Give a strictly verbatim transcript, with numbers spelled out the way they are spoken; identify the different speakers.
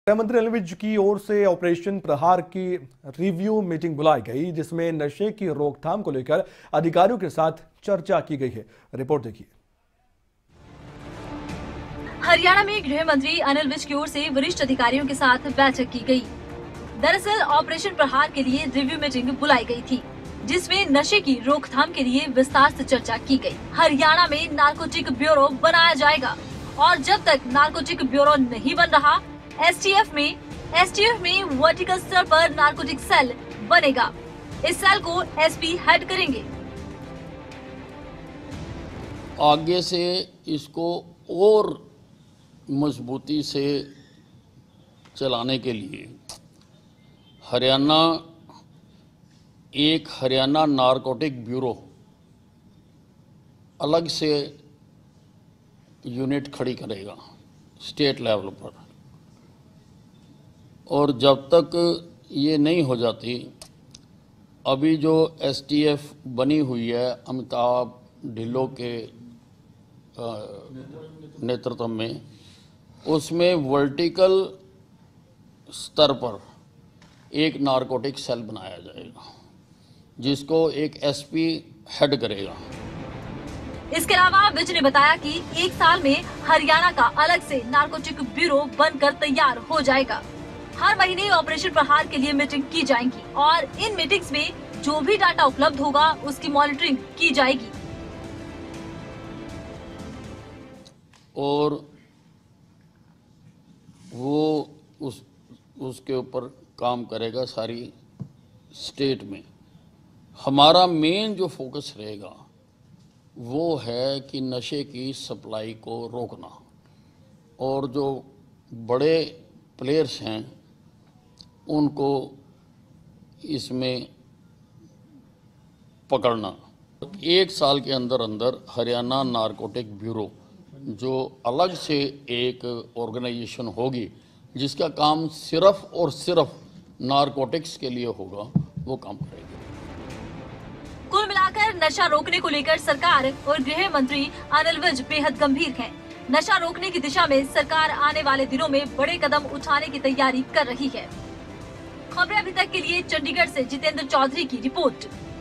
Speaker 1: गृह मंत्री अनिल विज की ओर से ऑपरेशन प्रहार की रिव्यू मीटिंग बुलाई गई, जिसमें नशे की रोकथाम को लेकर अधिकारियों के साथ चर्चा की गई है। रिपोर्ट देखिए।
Speaker 2: हरियाणा में गृह मंत्री अनिल विज की ओर से वरिष्ठ अधिकारियों के साथ बैठक की गई। दरअसल ऑपरेशन प्रहार के लिए रिव्यू मीटिंग बुलाई गई थी, जिसमें नशे की रोकथाम के लिए विस्तार से चर्चा की गई। हरियाणा में नारकोटिक ब्यूरो बनाया जाएगा और जब तक नारकोटिक ब्यूरो नहीं बन रहा, एसटीएफ में एसटीएफ में वर्टिकल स्तर पर नारकोटिक सेल बनेगा। इस सेल को एसपी हेड करेंगे।
Speaker 3: आगे से इसको और मजबूती से चलाने के लिए हरियाणा एक हरियाणा नारकोटिक ब्यूरो अलग से यूनिट खड़ी करेगा स्टेट लेवल पर। और जब तक ये नहीं हो जाती, अभी जो एसटीएफ बनी हुई है अमिताभ ढिल्लों के नेतृत्व में, उसमें वर्टिकल स्तर पर एक नारकोटिक सेल बनाया जाएगा, जिसको एक एसपी हेड करेगा।
Speaker 2: इसके अलावा विज ने बताया कि एक साल में हरियाणा का अलग से नारकोटिक ब्यूरो बनकर तैयार हो जाएगा। हर महीने ऑपरेशन प्रहार के लिए मीटिंग की जाएगी और इन मीटिंग्स में जो भी डाटा उपलब्ध होगा उसकी मॉनिटरिंग की जाएगी।
Speaker 3: और वो उस उसके ऊपर काम करेगा सारी स्टेट में। हमारा मेन जो फोकस रहेगा वो है कि नशे की सप्लाई को रोकना और जो बड़े प्लेयर्स हैं उनको इसमें पकड़ना। एक साल के अंदर अंदर हरियाणा नारकोटिक ब्यूरो जो अलग से एक ऑर्गेनाइजेशन होगी, जिसका काम सिर्फ और सिर्फ नारकोटिक्स के लिए होगा, वो काम करेगी।
Speaker 2: कुल मिलाकर नशा रोकने को लेकर सरकार और गृह मंत्री अनिल विज बेहद गंभीर हैं। नशा रोकने की दिशा में सरकार आने वाले दिनों में बड़े कदम उठाने की तैयारी कर रही है। खबरें अभी तक के लिए चंडीगढ़ से जितेंद्र चौधरी की रिपोर्ट।